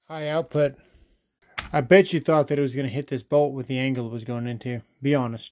High output. I bet you thought that it was going to hit this bolt with the angle it was going into. Be honest.